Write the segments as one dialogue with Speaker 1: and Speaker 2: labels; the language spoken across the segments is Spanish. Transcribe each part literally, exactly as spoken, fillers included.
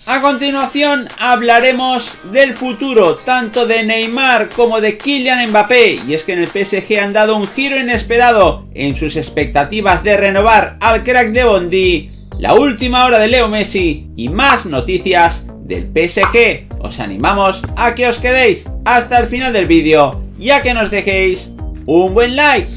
Speaker 1: A continuación hablaremos del futuro tanto de Neymar como de Kylian Mbappé, y es que en el P S G han dado un giro inesperado en sus expectativas de renovar al crack de Bondy, la última hora de Leo Messi y más noticias del P S G. Os animamos a que os quedéis hasta el final del vídeo y a que nos dejéis un buen like.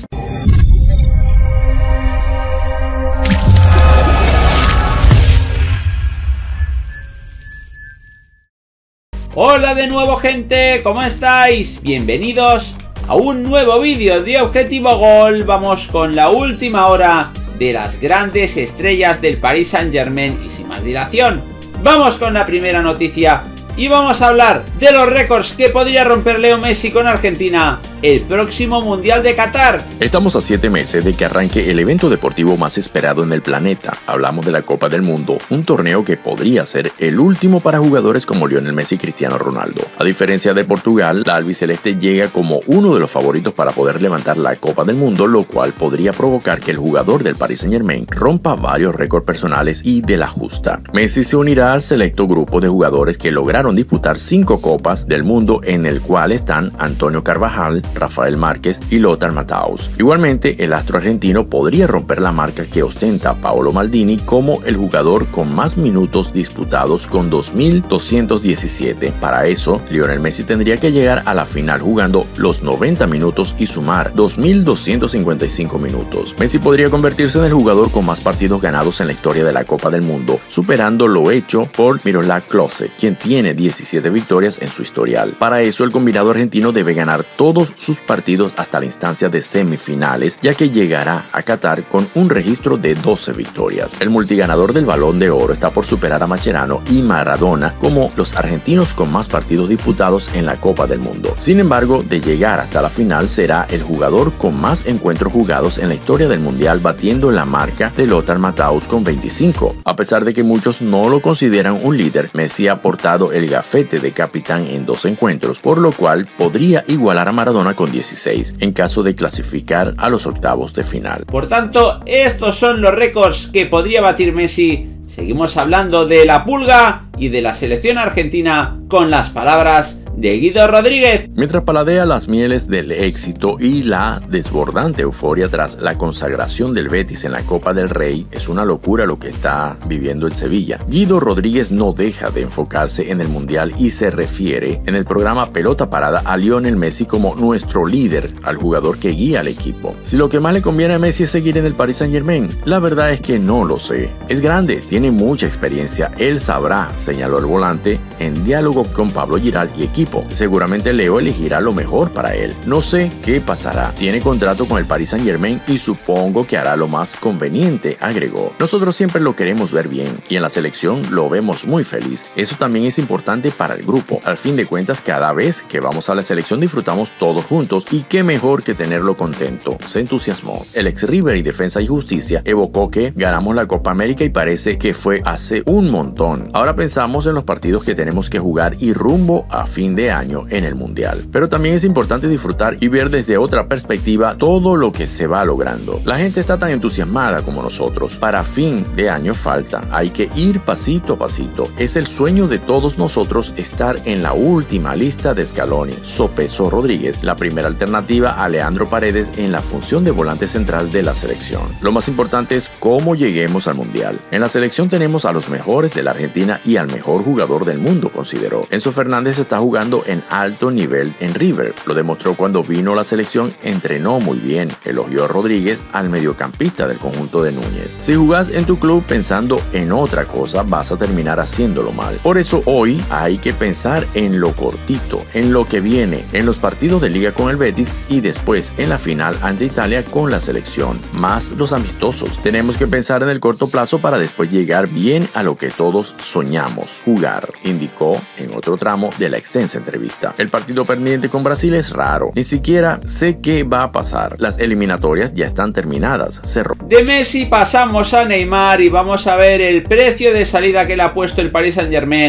Speaker 1: Hola de nuevo, gente, ¿cómo estáis? Bienvenidos a un nuevo vídeo de Objetivo Gol. Vamos con la última hora de las grandes estrellas del Paris Saint-Germain y sin más dilación, vamos con la primera noticia y vamos a hablar de los récords que podría romper Leo Messi con Argentina el próximo Mundial de Qatar.
Speaker 2: Estamos a siete meses de que arranque el evento deportivo más esperado en el planeta. Hablamos de la Copa del Mundo, un torneo que podría ser el último para jugadores como Lionel Messi y Cristiano Ronaldo. A diferencia de Portugal, la albiceleste llega como uno de los favoritos para poder levantar la Copa del Mundo, lo cual podría provocar que el jugador del Paris Saint-Germain rompa varios récords personales y de la justa. Messi se unirá al selecto grupo de jugadores que lograron disputar cinco Copas del Mundo, en el cual están Antonio Carvajal, Rafael Márquez y Lothar Matthaus. Igualmente, el astro argentino podría romper la marca que ostenta Paolo Maldini como el jugador con más minutos disputados, con dos mil doscientos diecisiete. Para eso, Lionel Messi tendría que llegar a la final jugando los noventa minutos y sumar dos mil doscientos cincuenta y cinco minutos. Messi podría convertirse en el jugador con más partidos ganados en la historia de la Copa del Mundo, superando lo hecho por Miroslav Klose, quien tiene diecisiete victorias en su historial. Para eso, el combinado argentino debe ganar todos sus partidos hasta la instancia de semifinales, ya que llegará a Qatar con un registro de doce victorias. El multiganador del Balón de Oro está por superar a Mascherano y Maradona como los argentinos con más partidos disputados en la Copa del Mundo. Sin embargo, de llegar hasta la final, será el jugador con más encuentros jugados en la historia del Mundial, batiendo la marca de Lothar Matthaus con veinticinco. A pesar de que muchos no lo consideran un líder, Messi ha portado el gafete de capitán en dos encuentros, por lo cual podría igualar a Maradona con dieciséis en caso de clasificar a los octavos de final.
Speaker 1: Por tanto, estos son los récords que podría batir Messi. Seguimos hablando de la Pulga y de la selección argentina con las palabras de Guido Rodríguez.
Speaker 2: Mientras paladea las mieles del éxito y la desbordante euforia tras la consagración del Betis en la Copa del Rey, es una locura lo que está viviendo el Sevilla. Guido Rodríguez no deja de enfocarse en el Mundial y se refiere en el programa Pelota Parada a Lionel Messi como nuestro líder, al jugador que guía al equipo. Si lo que más le conviene a Messi es seguir en el Paris Saint-Germain, la verdad es que no lo sé. Es grande, tiene mucha experiencia, él sabrá, señaló el volante en diálogo con Pablo Giral y equipo. Seguramente Leo elegirá lo mejor para él. No sé qué pasará. Tiene contrato con el Paris Saint-Germain y supongo que hará lo más conveniente, agregó. Nosotros siempre lo queremos ver bien y en la selección lo vemos muy feliz. Eso también es importante para el grupo. Al fin de cuentas, cada vez que vamos a la selección disfrutamos todos juntos y qué mejor que tenerlo contento. Se entusiasmó. El ex River y Defensa y Justicia evocó que ganamos la Copa América y parece que fue hace un montón. Ahora pensamos en los partidos que tenemos que jugar y rumbo a fin de año en el Mundial. Pero también es importante disfrutar y ver desde otra perspectiva todo lo que se va logrando. La gente está tan entusiasmada como nosotros. Para fin de año falta. Hay que ir pasito a pasito. Es el sueño de todos nosotros estar en la última lista de Scaloni, sopesó Rodríguez, la primera alternativa a Leandro Paredes en la función de volante central de la selección. Lo más importante es cómo lleguemos al Mundial. En la selección tenemos a los mejores de la Argentina y al mejor jugador del mundo, consideró. Enzo Fernández está jugando en alto nivel en River. Lo demostró cuando vino a la selección, entrenó muy bien, elogió a Rodríguez al mediocampista del conjunto de Núñez. Si jugás en tu club pensando en otra cosa, vas a terminar haciéndolo mal. Por eso hoy hay que pensar en lo cortito, en lo que viene, en los partidos de liga con el Betis y después en la final ante Italia con la selección, más los amistosos. Tenemos que pensar en el corto plazo para después llegar bien a lo que todos soñamos, jugar, indicó en otro tramo de la extensa entrevista. El partido pendiente con Brasil es raro. Ni siquiera sé qué va a pasar. Las eliminatorias ya están terminadas. Cerró.
Speaker 1: De Messi pasamos a Neymar y vamos a ver el precio de salida que le ha puesto el Paris Saint-Germain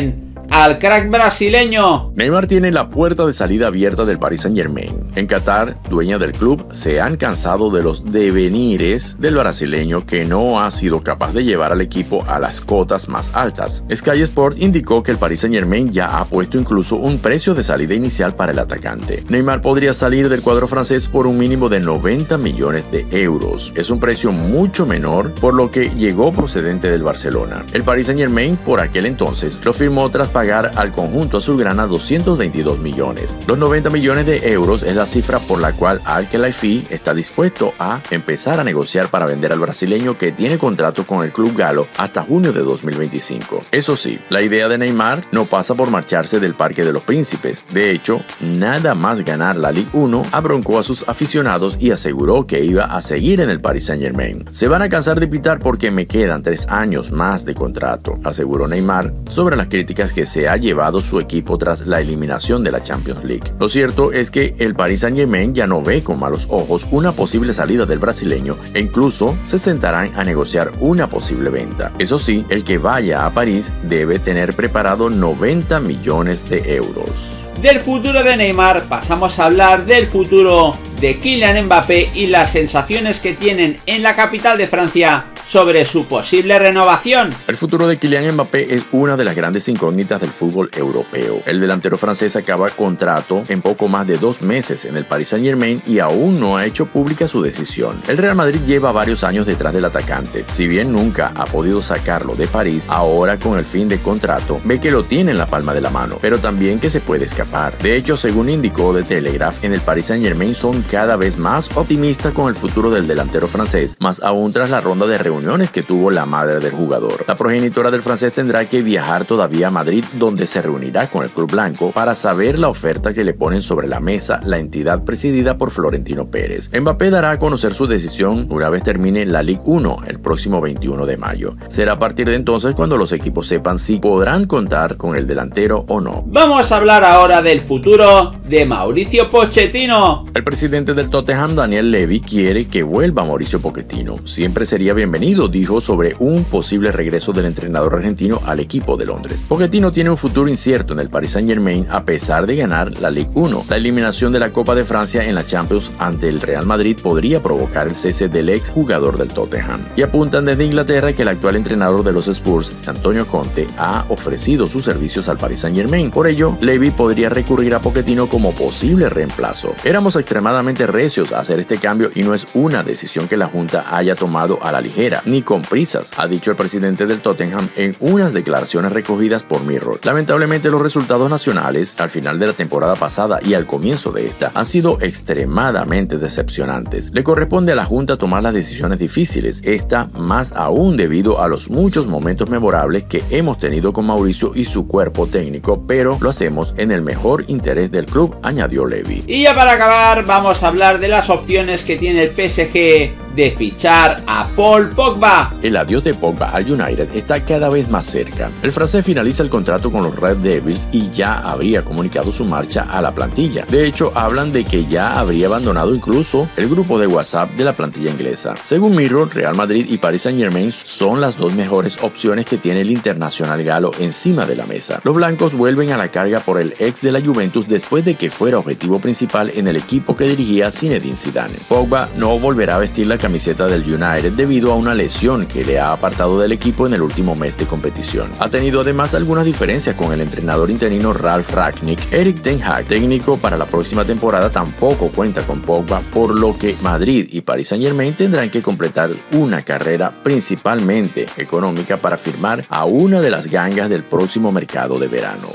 Speaker 1: al crack brasileño.
Speaker 2: Neymar tiene la puerta de salida abierta del Paris Saint-Germain. En Qatar, dueña del club, se han cansado de los devenires del brasileño que no ha sido capaz de llevar al equipo a las cotas más altas. Sky Sport indicó que el Paris Saint-Germain ya ha puesto incluso un precio de salida inicial para el atacante. Neymar podría salir del cuadro francés por un mínimo de noventa millones de euros. Es un precio mucho menor por lo que llegó procedente del Barcelona. El Paris Saint-Germain por aquel entonces lo firmó tras pagar al conjunto azulgrana doscientos veintidós millones. Los noventa millones de euros es la cifra por la cual Al-Khelaifi está dispuesto a empezar a negociar para vender al brasileño que tiene contrato con el club galo hasta junio de dos mil veinticinco. Eso sí, la idea de Neymar no pasa por marcharse del Parque de los Príncipes. De hecho, nada más ganar la Ligue uno abroncó a sus aficionados y aseguró que iba a seguir en el Paris Saint-Germain. Se van a cansar de pitar porque me quedan tres años más de contrato, aseguró Neymar sobre las críticas que se ha llevado su equipo tras la eliminación de la Champions League. Lo cierto es que el Paris Saint-Germain ya no ve con malos ojos una posible salida del brasileño e incluso se sentarán a negociar una posible venta. Eso sí, el que vaya a París debe tener preparado noventa millones de euros.
Speaker 1: Del futuro de Neymar pasamos a hablar del futuro de Kylian Mbappé y las sensaciones que tienen en la capital de Francia sobre su posible renovación.
Speaker 2: El futuro de Kylian Mbappé es una de las grandes incógnitas del fútbol europeo. El delantero francés acaba contrato en poco más de dos meses en el Paris Saint-Germain y aún no ha hecho pública su decisión. El Real Madrid lleva varios años detrás del atacante. Si bien nunca ha podido sacarlo de París, ahora con el fin de contrato ve que lo tiene en la palma de la mano, pero también que se puede escapar. De hecho, según indicó The Telegraph, en el Paris Saint-Germain son cada vez más optimistas con el futuro del delantero francés, más aún tras la ronda de reuniones que tuvo la madre del jugador. La progenitora del francés tendrá que viajar todavía a Madrid, donde se reunirá con el club blanco para saber la oferta que le ponen sobre la mesa la entidad presidida por Florentino Pérez. Mbappé dará a conocer su decisión una vez termine la Ligue uno el próximo veintiuno de mayo. Será a partir de entonces cuando los equipos sepan si podrán contar con el delantero o no.
Speaker 1: Vamos a hablar ahora del futuro de Mauricio Pochettino.
Speaker 2: El presidente del Tottenham, Daniel Levy, quiere que vuelva Mauricio Pochettino. Siempre sería bienvenido, dijo sobre un posible regreso del entrenador argentino al equipo de Londres. Pochettino tiene un futuro incierto en el Paris Saint-Germain a pesar de ganar la Ligue uno. La eliminación de la Copa de Francia en la Champions ante el Real Madrid podría provocar el cese del ex jugador del Tottenham. Y apuntan desde Inglaterra que el actual entrenador de los Spurs, Antonio Conte, ha ofrecido sus servicios al Paris Saint-Germain. Por ello, Levy podría recurrir a Pochettino como posible reemplazo. Éramos extremadamente recios a hacer este cambio y no es una decisión que la Junta haya tomado a la ligera, ni con prisas, ha dicho el presidente del Tottenham en unas declaraciones recogidas por Mirror. Lamentablemente, los resultados nacionales al final de la temporada pasada y al comienzo de esta han sido extremadamente decepcionantes. Le corresponde a la Junta tomar las decisiones difíciles, esta más aún debido a los muchos momentos memorables que hemos tenido con Mauricio y su cuerpo técnico, pero lo hacemos en el mejor interés del club, añadió Levy.
Speaker 1: Y ya para acabar, vamos a hablar de las opciones que tiene el P S G de fichar a Paul Pogba.
Speaker 2: El adiós de Pogba al United está cada vez más cerca. El francés finaliza el contrato con los Red Devils y ya habría comunicado su marcha a la plantilla. De hecho, hablan de que ya habría abandonado incluso el grupo de WhatsApp de la plantilla inglesa. Según Mirror, Real Madrid y Paris Saint-Germain son las dos mejores opciones que tiene el internacional galo encima de la mesa. Los blancos vuelven a la carga por el ex de la Juventus después de que fuera objetivo principal en el equipo que dirigía Zinedine Zidane. Pogba no volverá a vestir la camiseta del United debido a una lesión que le ha apartado del equipo en el último mes de competición. Ha tenido además algunas diferencias con el entrenador interino Ralf Rangnick. Erik ten Hag, técnico para la próxima temporada, tampoco cuenta con Pogba, por lo que Madrid y Paris Saint-Germain tendrán que completar una carrera principalmente económica para firmar a una de las gangas del próximo mercado de verano.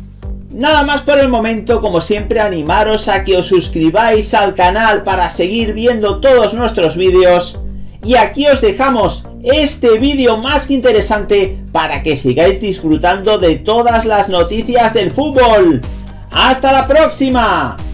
Speaker 1: Nada más por el momento, como siempre animaros a que os suscribáis al canal para seguir viendo todos nuestros vídeos. Y aquí os dejamos este vídeo más que interesante para que sigáis disfrutando de todas las noticias del fútbol. ¡Hasta la próxima!